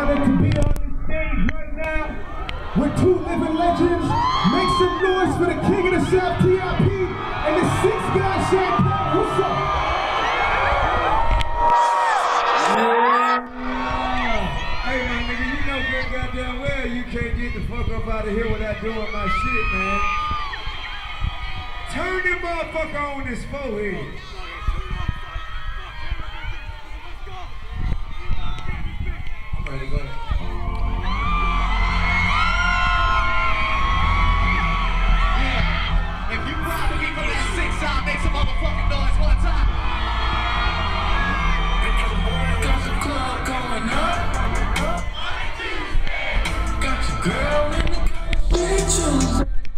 honored to be on this stage right now with two living legends. Make some noise for the king of the South, T.I.P., and the sixth guy, Shaq Pack. What's up? Hey, my nigga, you know good goddamn well you can't get the fuck up out of here without doing my shit, man. Turn the motherfucker on this forehead. I'm ready to go. Yeah, if you proud to be from that 6 side, make some motherfucking noise one time. Got the club going up. Got your girl in the pictures.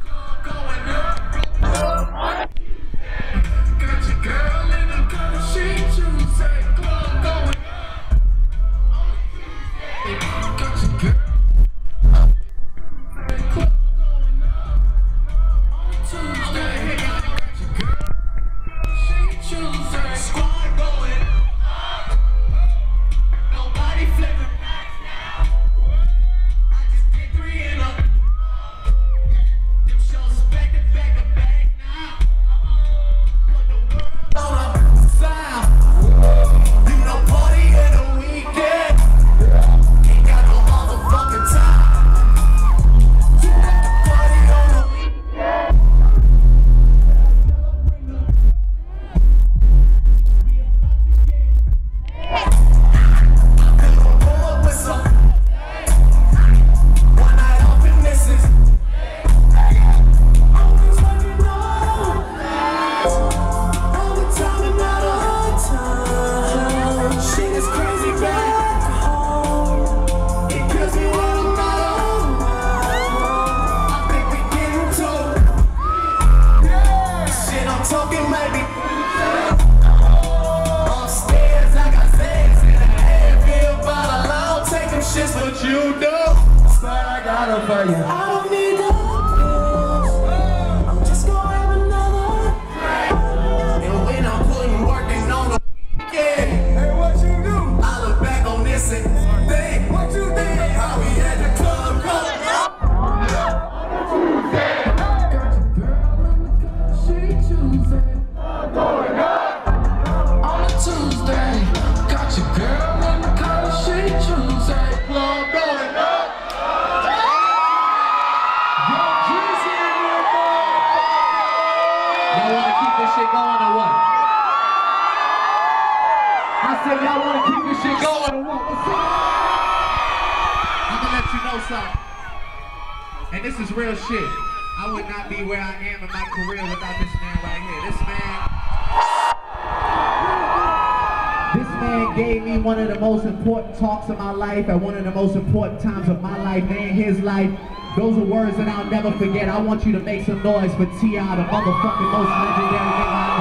For you. I don't need no pills. I'm just gonna have another. And when I'm putting working on the weekend, hey, what you do? I look back on this and think, what you think? How we at the club going up. Got your girl in the car, she choosing. Going up on a Tuesday. Got your girl in the car, she choosing. Club going up. Shit going or what? I said y'all want to keep this shit going or what? I'm gonna let you know something. And this is real shit. I would not be where I am in my career without this man right here. This man gave me one of the most important talks of my life at one of the most important times of my life and his life. Those are words that I'll never forget. I want you to make some noise for T.I., the motherfucking most legendary nigga I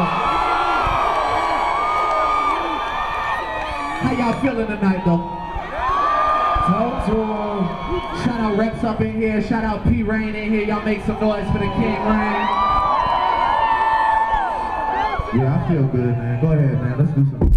know. How y'all feeling tonight, though? Talk to him. Shout out Reps up in here. Shout out P. Rain in here. Y'all make some noise for the King Rain. Yeah, I feel good, man. Go ahead, man. Let's do something.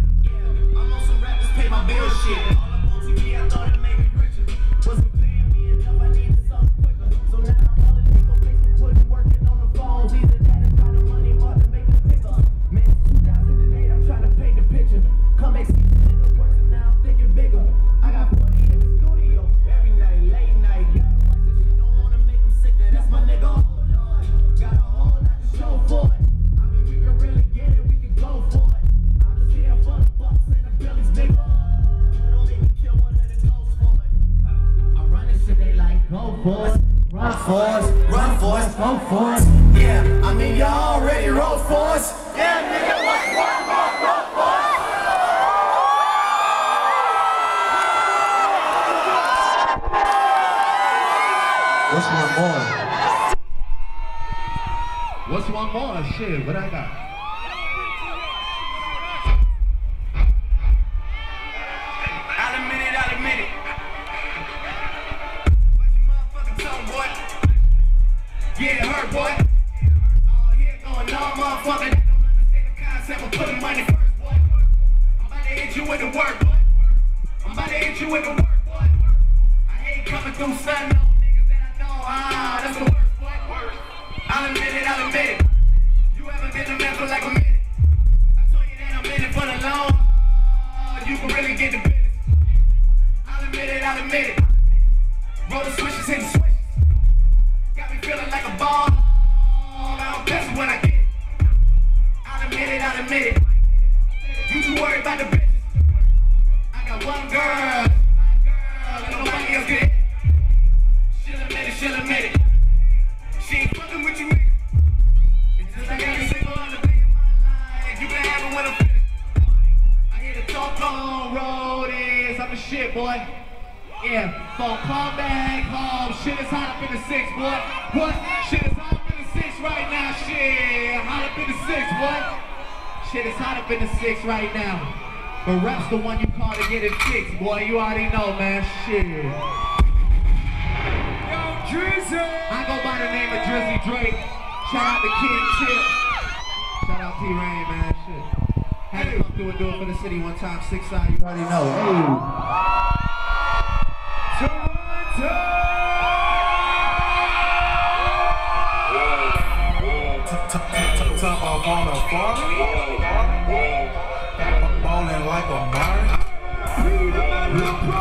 All up on TV, I thought it made me richer. Wasn't paying me shit, what I got? I'll admit it, I'll admit it. Watch your motherfucking tongue, boy. Yeah, it hurt, boy. Oh, here going on, motherfucker. That don't understand the concept of putting money first, boy. I'm about to hit you with the work, boy. I'm about to hit you with the work, boy. I hate coming through stunting on niggas that I know. Ah, that's the worst, boy. I'll admit it, I'll admit it. You ever been a man for like a minute? I told you that I'm in it for the long. You can really get the business. I'll admit it, I'll admit it. Roll the switches, hit the switches. Got me feeling like a ball. I don't piss when I get it. I'll admit it, I'll admit it. You too worried about the bitches. I got one girl, and nobody else get it. She'll admit it, she'll admit it. She ain't fucking with you niggas. It's just like every single other thing in my life. You can have it when I'm finished. I hear the talk on road is, I'm the shit, boy. Yeah, so come back home. Shit is hot up in the 6, boy. What? Shit is hot up in the 6 right now. Shit, hot up in the 6, boy. Shit is hot up in the 6 right now. But rap's the one you call to get it fixed, boy. You already know, man. Shit. Yo, Drizzy! I go by the name of Drizzy Drake. Shout out to King Tip. Shout out T-Rain, man. Shit. Had to come through and do it for the city one time. 6 side, you already know. Hey. Top off on a farm, ballin' like a Mari.